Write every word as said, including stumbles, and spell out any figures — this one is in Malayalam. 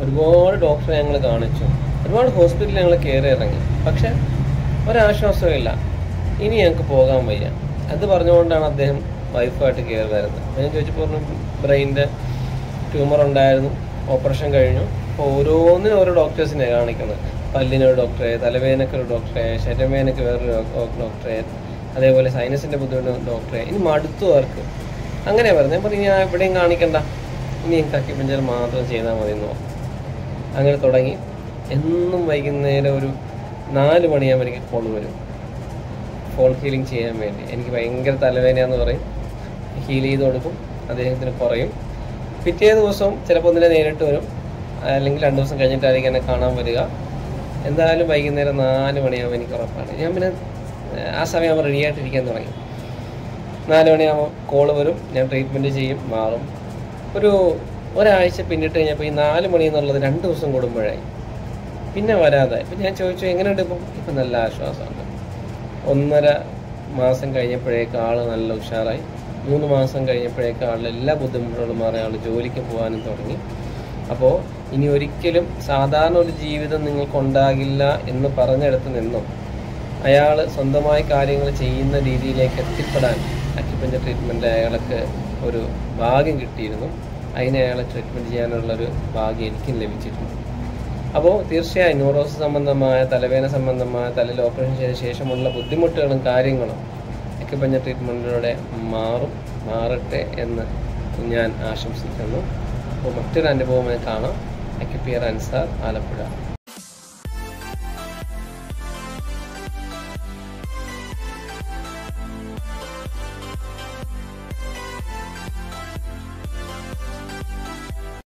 ഒരുപാട് ഡോക്ടറെ ഞങ്ങൾ കാണിച്ചു, ഒരുപാട് ഹോസ്പിറ്റലിൽ ഞങ്ങൾ കയറി ഇറങ്ങി. പക്ഷെ ഒരാശ്വാസമില്ല. ഇനി ഞങ്ങൾക്ക് പോകാൻ വയ്യ. അത് പറഞ്ഞുകൊണ്ടാണ് അദ്ദേഹം വൈഫായിട്ട് കയറി വരുന്നത്. ഞാൻ ചോദിച്ചപ്പോൾ പറഞ്ഞു ബ്രെയിനിൻ്റെ ട്യൂമർ ഉണ്ടായിരുന്നു, ഓപ്പറേഷൻ കഴിഞ്ഞു. അപ്പോൾ ഓരോന്നിനും ഓരോ ഡോക്ടേഴ്സിനെ കാണിക്കുന്നത്. പല്ലിനൊരു ഡോക്ടറെ, തലവേദനക്കൊരു ഡോക്ടറെ, ശരീരവേദനയ്ക്ക് വേറൊരു ഡോക്ടറെ, അതേപോലെ സൈനസിൻ്റെ ബുദ്ധിമുട്ട് ഡോക്ടറെ. ഇനി മടുത്തു അവർക്ക്. അങ്ങനെ പറഞ്ഞു. ഞാൻ പറഞ്ഞു ഞാൻ എവിടെയും കാണിക്കണ്ട, ഇനി എനിക്ക് അക്യുപഞ്ചർ മാത്രം ചെയ്താൽ മതി എന്ന് പറഞ്ഞു. അങ്ങനെ തുടങ്ങി. എന്നും വൈകുന്നേരം ഒരു നാല് മണിയാകുമ്പോൾ എനിക്ക് കോൾ വരും, ഫോൺ ഹീലിംഗ് ചെയ്യാൻ വേണ്ടി. എനിക്ക് ഭയങ്കര തലവേദനയാന്ന് പറയും, ഹീൽ ചെയ്ത് കൊടുക്കും, അദ്ദേഹത്തിന് കുറയും. പിറ്റേ ദിവസവും ചിലപ്പോൾ ഒന്നിനെ നേരിട്ട് വരും, അല്ലെങ്കിൽ രണ്ട് ദിവസം കഴിഞ്ഞിട്ടായിരിക്കും എന്നെ കാണാൻ വരിക. എന്തായാലും വൈകുന്നേരം നാല് മണിയാകുമ്പോൾ എനിക്ക് ഉറപ്പാണ്. ഞാൻ പിന്നെ ആ സമയമാകുമ്പോൾ റെഡി ആയിട്ടിരിക്കാൻ തുടങ്ങി. നാല് മണിയാകുമ്പോൾ കോള് വരും, ഞാൻ ട്രീറ്റ്മെൻറ്റ് ചെയ്യും, മാറും. ഒരു ഒരാഴ്ച പിന്നിട്ട് കഴിഞ്ഞപ്പോൾ ഈ നാല് മണി എന്നുള്ളത് രണ്ട് ദിവസം കൂടുമ്പോഴായി, പിന്നെ വരാതായി. ഇപ്പം ഞാൻ ചോദിച്ചു എങ്ങനെയുണ്ട് ഇപ്പം? ഇപ്പം നല്ല ആശ്വാസമുണ്ട്. ഒന്നര മാസം കഴിഞ്ഞപ്പോഴേക്ക് ആൾ നല്ല ഉഷാറായി. മൂന്ന് മാസം കഴിഞ്ഞപ്പോഴേക്ക് ആളുടെ എല്ലാ ബുദ്ധിമുട്ടുകളും മാറി, ആൾ ജോലിക്ക് പോകാനും തുടങ്ങി. അപ്പോൾ ഇനി ഒരിക്കലും സാധാരണ ഒരു ജീവിതം നിങ്ങൾക്കുണ്ടാകില്ല എന്ന് പറഞ്ഞെടുത്ത് നിന്നും അയാൾ സ്വന്തമായി കാര്യങ്ങൾ ചെയ്യുന്ന രീതിയിലേക്ക് എത്തിപ്പെടാൻ അക്യുപഞ്ചർ ട്രീറ്റ്മെൻറ്റ് അയാൾക്ക് ഒരു ഭാഗ്യം കിട്ടിയിരുന്നു. അതിനെ അയാളെ ട്രീറ്റ്മെൻറ്റ് ചെയ്യാനുള്ളൊരു ഭാഗ്യം എനിക്കും ലഭിച്ചിട്ടുണ്ട്. അപ്പോൾ തീർച്ചയായും ന്യൂറോസ് സംബന്ധമായ, തലവേദന സംബന്ധമായ, തലയിൽ ഓപ്പറേഷൻ ചെയ്ത ശേഷമുള്ള ബുദ്ധിമുട്ടുകളും കാര്യങ്ങളും അക്യുപഞ്ചർ ട്രീറ്റ്മെൻറ്റിലൂടെ മാറും, മാറട്ടെ എന്ന് ഞാൻ ആശംസിക്കുന്നു. അപ്പോൾ മറ്റൊരു അനുഭവമായി കാണാം. അക്യുപിയർ അൻസാർ, ആലപ്പുഴ.